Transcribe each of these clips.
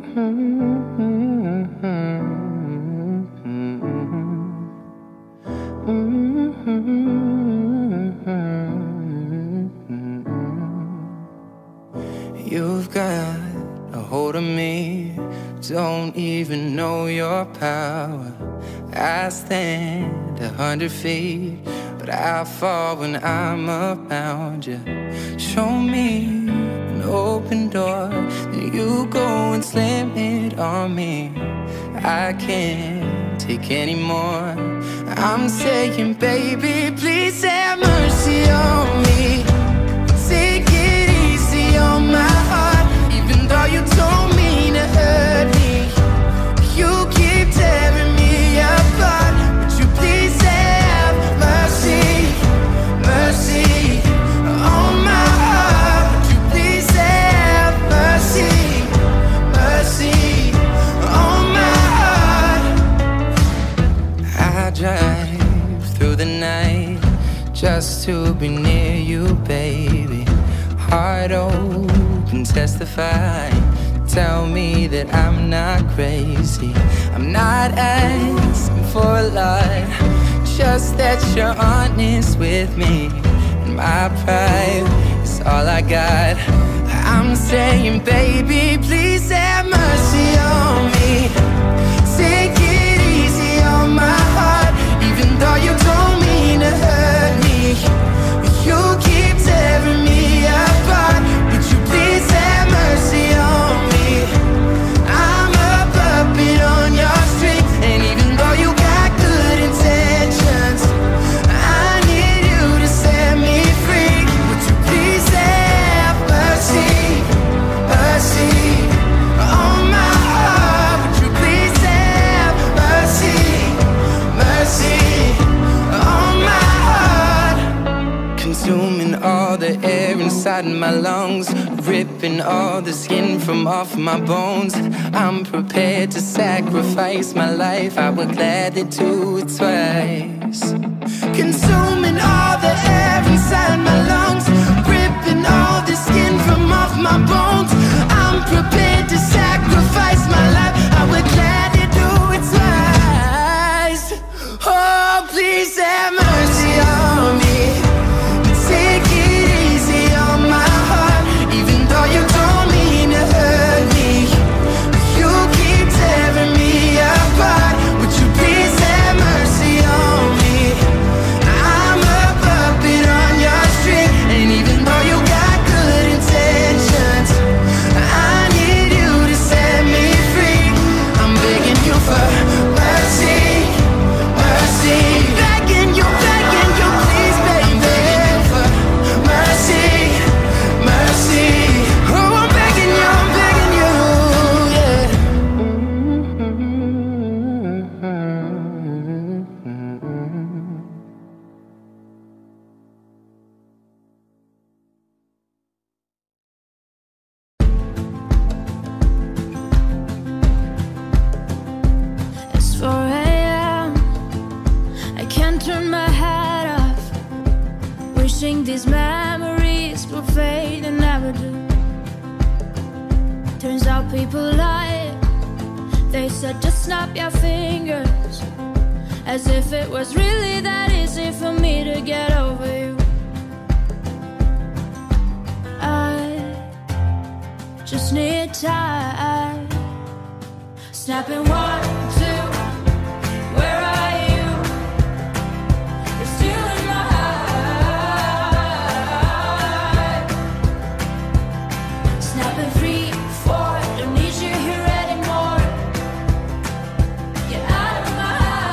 You've got a hold of me, don't even know your power. I stand 100 feet, but I fall when I'm around you. Show me an open door, then you go and slam it on me. I can't take any more. I'm saying, baby, please have mercy on me. Take it easy on my heart, even though you don't mean to hurt me. You keep tearing me apart. Would you please have mercy, mercy on my heart? Would you please have mercy, mercy on my heart? I drive through the night just to be near you, baby. Heart open, testify. Tell me that I'm not crazy. I'm not asking for a lot, just that you're honest with me. And my pride is all I got. I'm saying, baby, please have mercy on me. Take it easy on my heart, even though you don't mean to hurt me. You keep tearing me apart. Would you please have mercy on me? I'm a puppet on your string, and even though you got good intentions, I need you to set me free. Would you please have mercy, mercy on my heart? Would you please have mercy, mercy on my heart? Consuming all the air inside my lungs, ripping all the skin from off my bones. I'm prepared to sacrifice my life, I would gladly do it twice. Consuming all the air inside my lungs, ripping all the skin from off my bones. I'm prepared to sacrifice my life, I would gladly do it twice. Oh, please have mercy on me. Take it easy on my heart, even though you don't mean to hurt me. You keep tearing me apart. Would you please have mercy on me? I'm a puppet on your string, and even though you got good intentions, I need you to set me free. I'm begging you for mercy, mercy. Begging you, please, baby. Mercy, mercy. Oh, I'm begging you, yeah. It's 4 a.m. I can't turn my head off, wishing these memories will fade and never do. Turns out people lie. They said just snap your fingers, as if it was really that easy for me to get over you. I just need time. Snapping 1, 2, where are you? You're still in my heart. Snapping 3, 4, don't need you here anymore. Get out of my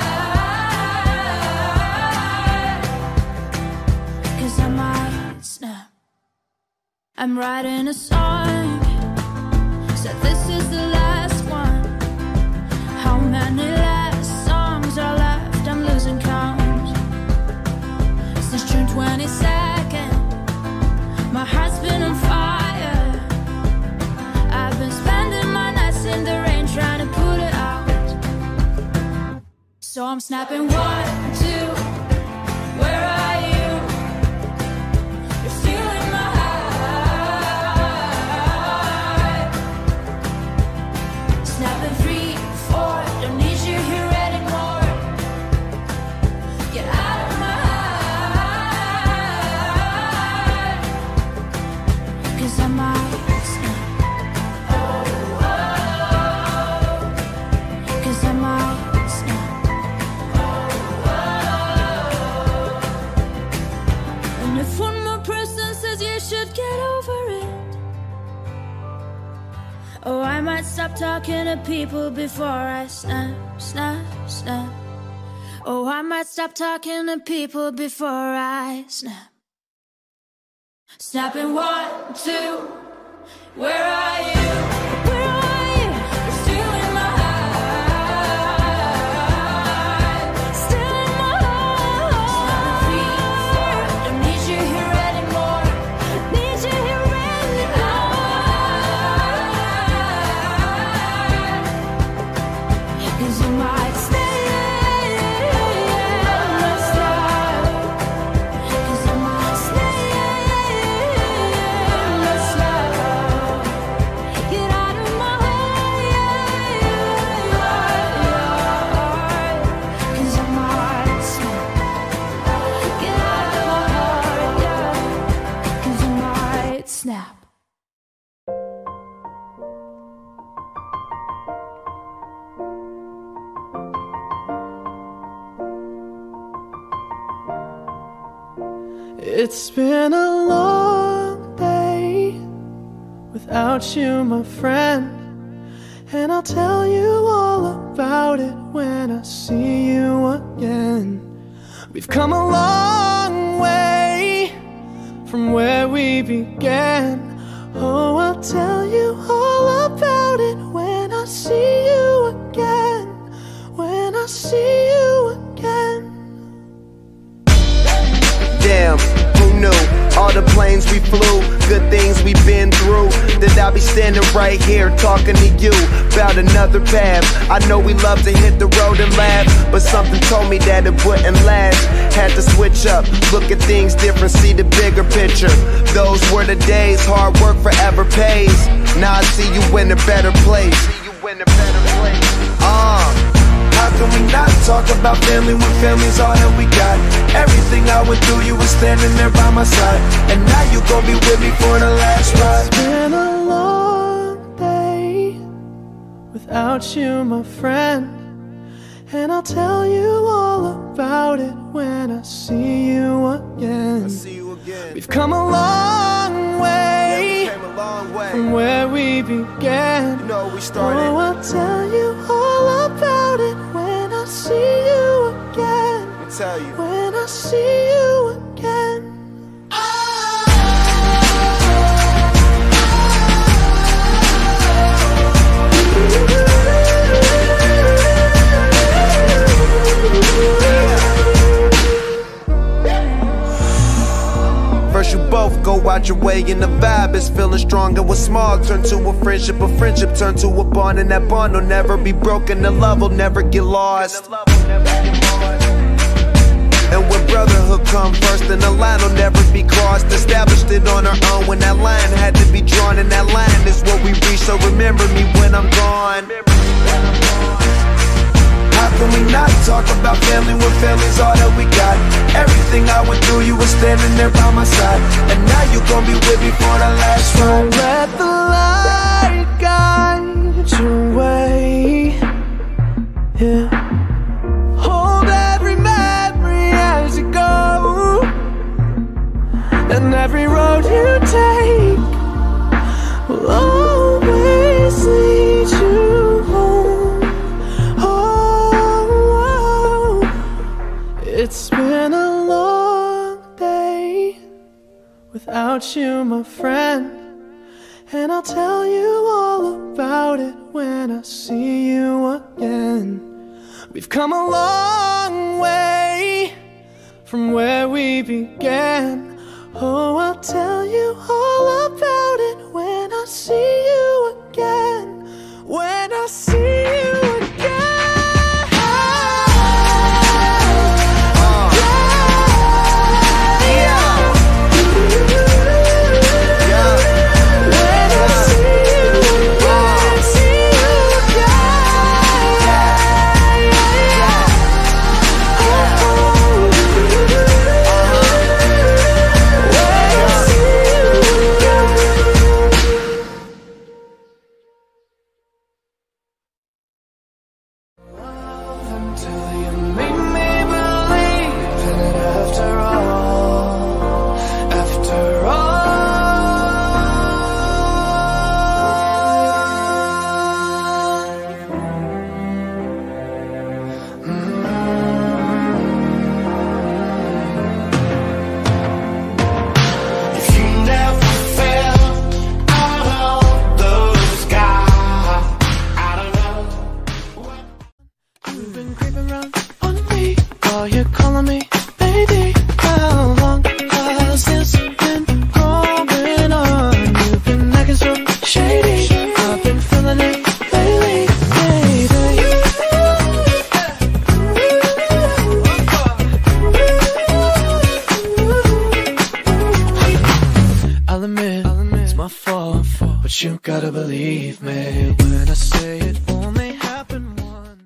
heart, 'cause I might snap. I'm writing a song, said this is the last one. How many last songs are left? I'm losing count. Since June 22nd, my heart's been on fire. I've been spending my nights in the rain trying to put it out. So I'm snapping 1, 2, where are you? You're still in my heart. Oh, I might stop talking to people before I snap, snap, snap. Oh, I might stop talking to people before I snap. Snapping 1, 2, where are you? Where are you? You're still in my heart. Still in my heart. I don't need you here anymore. Need you here anymore. 'Cause you might stay. Snap. It's been a long day without you, my friend, and I'll tell you all about it when I see you again. We've come a long way from where we began. Oh, I'll tell you all about it when I see you again. When I see you again. Damn, who knew? All the planes we flew, good things we've been through, that I'll be standing right here talking to you about another path. I know we love to hit the road and laugh, but something told me that it wouldn't last. Had to switch up, look at things different, see the bigger picture. Those were the days, hard work forever pays. Now I see you in a better place. How can we not talk about family when family's all that we got? Everything I went through, you were standing there by my side, and now you gon' be with me for the last ride. It's been a long day without you, my friend, and I'll tell you all about it when I see you again. We've come a long way, from where we began. You know we started. Oh, I'll tell you all about it when I see you again. I'll tell you. When I see you again. First you both go out your way and the vibe is feeling strong, and what's small turn to a friendship turn to a bond, and that bond will never be broken, the love will never get lost. And when brotherhood come first, then the line will never be crossed. Established it on our own when that line had to be drawn, and that line is what we reach, so remember me when I'm gone. How can we not talk about family when family's all that we got? Everything I went through, you were standing there by my side, and now you gon' be with me for the last ride. Don't let the light guide your way. Yeah. Hold every memory as you go, and every road you take will always lead you home. It's been a long day without you, my friend, and I'll tell you all about it when I see you again. We've come a long way from where we began. Oh, I'll tell you all about it when I see you again. When I see you again. gotta believe me when I say it only happened once.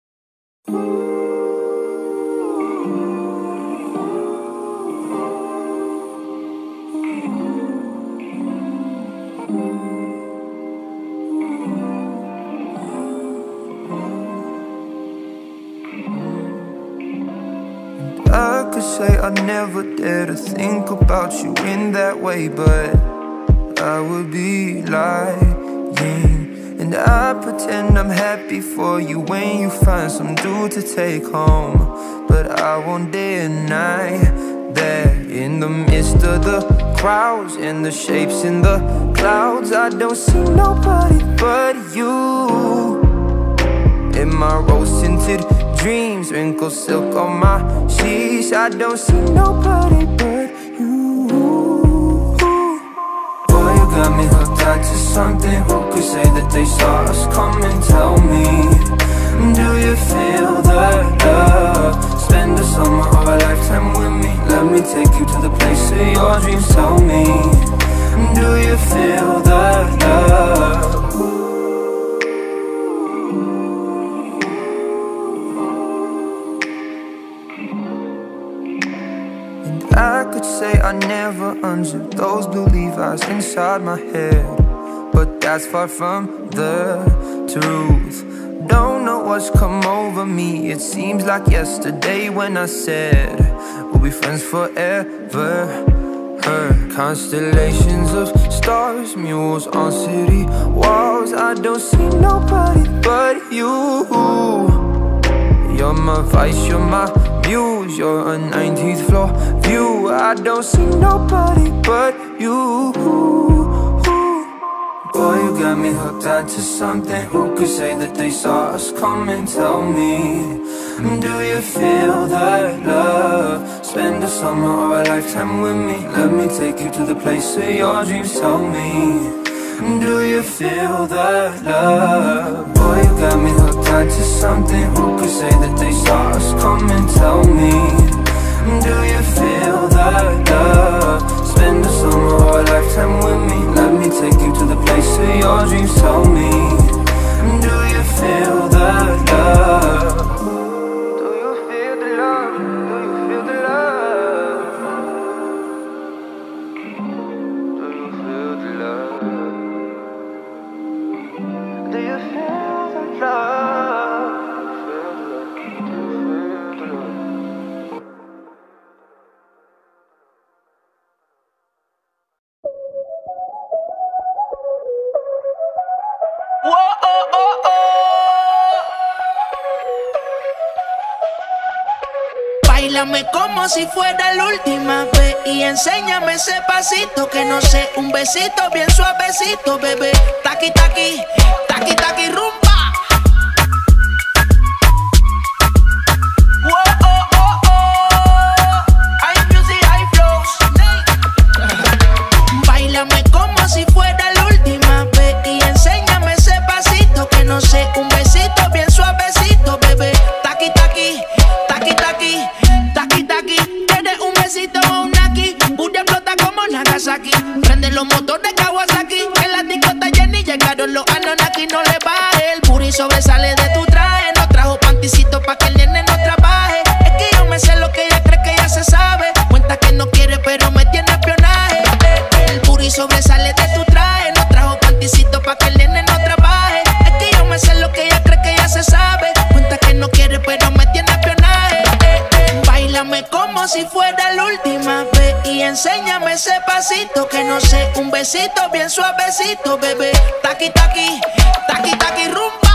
I could say I never dare to think about you in that way, but I would be lying. And I pretend I'm happy for you when you find some dude to take home. But I won't deny that in the midst of the crowds and the shapes in the clouds, I don't see nobody but you. In my rose-tinted dreams, wrinkled silk on my sheets, I don't see nobody but you. Boy, you got me hooked on to something. Who could say that they saw us come and tell me? Do you feel the love? Spend a summer or a lifetime with me. Let me take you to the place of your dreams. Tell me, do you feel the love? I could say I never unzipped those blue Levi's inside my head, but that's far from the truth. Don't know what's come over me. It seems like yesterday when I said we'll be friends forever. Constellations of stars, mules on city walls, I don't see nobody but you. You're my vice, you're my muse, you're a 19th floor view. I don't see nobody but you. Boy, you got me hooked onto something. Who could say that they saw us come and tell me? Do you feel that love? Spend a summer or a lifetime with me. Let me take you to the place of your dreams. Tell me, do you feel that love? Boy, you got me hooked onto something. Who could say that they saw us come and tell me? Do you feel that love? Spend a summer or a lifetime with me. Let me take you to the place of your dreams. Tell me, do you feel that love? Do you feel the love? Do you feel the love? Do you feel the love? Do you feel the love? Do you feel the love? Whoa, oh, oh, oh. Báilame como si fuera la última vez y enséñame ese pasito que no sé, un besito bien suavecito, bebé. Taqui, taqui, taqui, taqui, rumba. Whoa, oh, oh, oh. Hay music, hay flows. Báilame como si fuera la última vez y enséñame ese pasito que no sé, un besito bien suavecito, bebé. Taqui, taqui, taqui, taqui, taqui, taqui. Tienes un besito o un aquí, booty explota como Nagasaki. Prende los motores Kawasaki, en la disco está llena y llegaron los Anunnaki. No le baje, el booty sobresale de tu traje. No trajo panticito pa' que el nene no trabaje. Es que yo me sé lo que ella cree que ya se sabe. Cuenta que no quiere pero me tiene espionaje. El booty sobresale de tu traje. No trajo panticito pa' que el nene no trabaje. Es que yo me sé lo que ella cree que ya se sabe. Cuenta que no quiere pero me tiene espionaje. Báilame como si fuera la última vez y enséñame ese pasito que no sé, un besito bien suavecito, bebé. Taqui, taqui, taqui, taqui, rumba.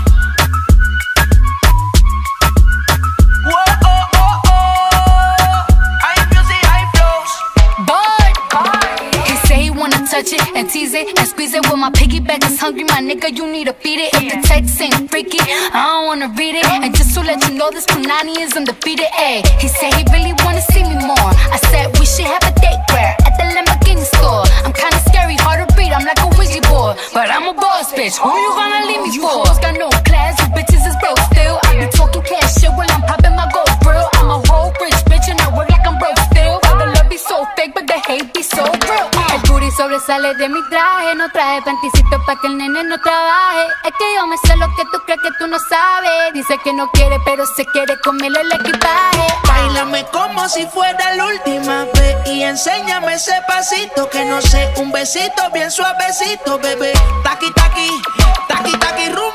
Whoa, oh, oh, oh. Hay music, hay flows. Boy, he say he wanna touch it and tease it and squeeze it. Well, my piggyback is hungry, my nigga, you need to feed it. If the text ain't freaky, I don't wanna read it. And just to let you know, this Punani is undefeated. Ayy, he said he really wanna see me more. I said we should have a date where at the Lamborghini store. I'm kinda scary, hard to read, I'm like a Ouija board, but I'm a boss bitch. Who you gonna leave me for? You got no class, you bitches is broke still. I be talking cash shit while I'm popping my gold grill. I'm a whole rich bitch and I work like I'm broke still. Why the love be so fake, but the hate be so real. Her booty sobresale de mi traje. No traje panticito pa' que el nene no trabaje. Es que yo me sé lo que tú crees que tú no sabes. Dice que no quiere, pero se quiere comerle el equipaje. Báilame como si fuera la última vez y enséñame ese pasito que no sé, un besito bien suavecito, bebé. Taqui, taqui, taqui, taqui, rumba.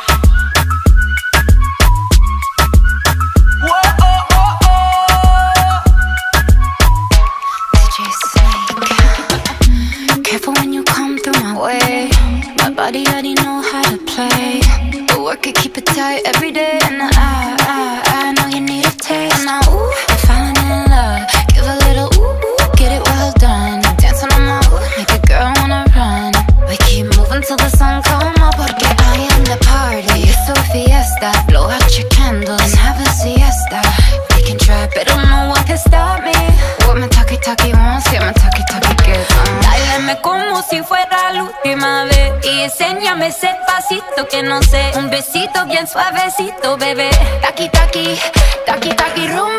Careful when you come through my way. My body already know how to play. But work it, keep it tight every day. And I know you need a taste. And now, ooh, I'm falling in love. Give a little ooh, get it well done. Dancing on my ooh, make a girl wanna run. We keep moving till the sun come up. Porque I am the party. It's a fiesta. Blow out your candles and have a siesta. We can try, but no one can stop me. What my talkie wants, yeah, my talkie gets on. Dáleme como si fuera la última vez y enséñame ese pasito que no sé, un besito bien suavecito, bebé. Taqui, taqui, taqui, taqui, rumba.